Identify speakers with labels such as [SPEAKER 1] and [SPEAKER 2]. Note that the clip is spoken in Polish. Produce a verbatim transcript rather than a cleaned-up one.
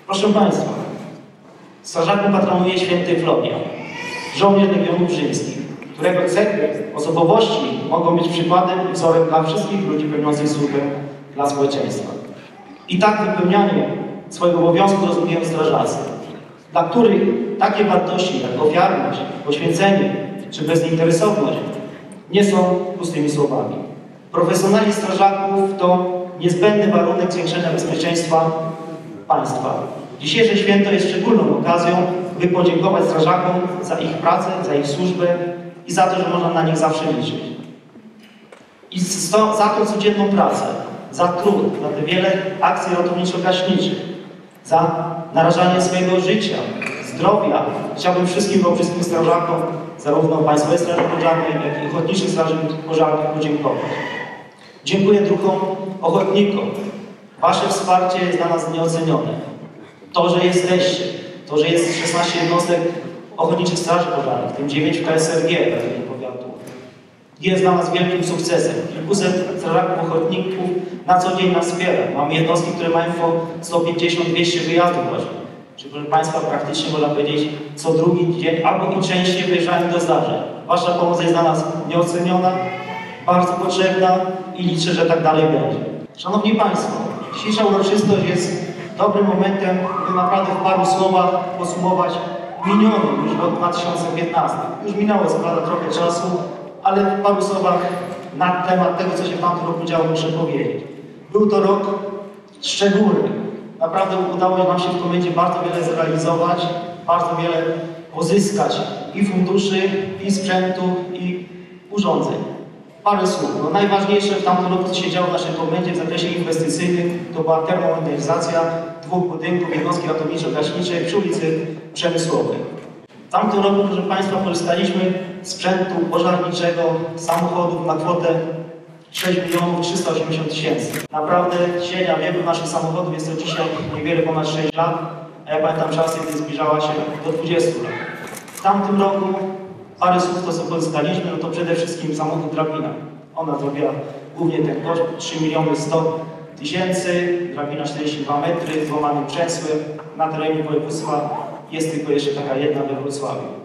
[SPEAKER 1] Proszę Państwa, strażaków patronuje święty Florian, żołnierz Legionów Rzymskich, którego cechy osobowości mogą być przykładem i wzorem dla wszystkich ludzi pełniących służbę dla społeczeństwa. I tak wypełnianie swojego obowiązku rozumieją strażacy, dla których takie wartości jak ofiarność, poświęcenie czy bezinteresowność nie są pustymi słowami. Profesjonalizm strażaków to niezbędny warunek zwiększenia bezpieczeństwa państwa. Dzisiejsze święto jest szczególną okazją, by podziękować strażakom za ich pracę, za ich służbę i za to, że można na nich zawsze liczyć. I za tą codzienną pracę, za trud, za te wiele akcji ratowniczo-gaśniczych, za narażanie swojego życia, zdrowia. Chciałbym wszystkim wałbrzyskim strażakom, zarówno Państwowej Straży Pożarnej, jak i Ochotniczych Straży Pożarnych podziękować. Dziękuję druhom ochotnikom. Wasze wsparcie jest dla nas nieocenione. To, że jesteście, to, że jest szesnaście jednostek Ochotniczych Straży Pożarnych, w tym dziewięć w K S R G, w powiatu, jest dla nas wielkim sukcesem. Kilkuset strażaków ochotników na co dzień nas wspiera. Mamy jednostki, które mają po sto pięćdziesiąt do dwieście wyjazdów właśnie. Czyli, proszę Państwa, praktycznie można powiedzieć, co drugi dzień albo i częściej wyjeżdżają do zdarzeń. Wasza pomoc jest dla nas nieoceniona, bardzo potrzebna i liczę, że tak dalej będzie. Szanowni Państwo, dzisiejsza uroczystość jest dobrym momentem, by naprawdę w paru słowach podsumować miniony już rok dwa tysiące piętnasty. Już minęło co prawda trochę czasu, ale w paru słowach na temat tego, co się w tamtym roku działo, muszę powiedzieć. Był to rok szczególny. Naprawdę udało nam się w komendzie bardzo wiele zrealizować, bardzo wiele pozyskać i funduszy, i sprzętu, i urządzeń. Parę słów. No, najważniejsze w tamtym roku, co się działo w naszej komendzie w zakresie inwestycyjnym, to była termomodernizacja dwóch budynków jednostki ratowniczo-gaśniczej przy ulicy Przemysłowej. W tamtym roku, proszę Państwa, pozyskaliśmy sprzętu pożarniczego, samochodów na kwotę sześć milionów trzysta osiemdziesiąt tysięcy. Naprawdę średnia wieku naszych samochodów jest to dzisiaj niewiele ponad sześć lat, a ja pamiętam czasy, kiedy zbliżała się do dwudziestu lat. W tamtym roku parę słów to, co pozyskaliśmy, no to przede wszystkim samochód drabina. Ona zrobiła głównie ten koszt trzy miliony sto tysięcy, drabina czterdzieści dwa metry, złamanym przęsłem. Na terenie województwa jest tylko jeszcze taka jedna we Wrocławiu.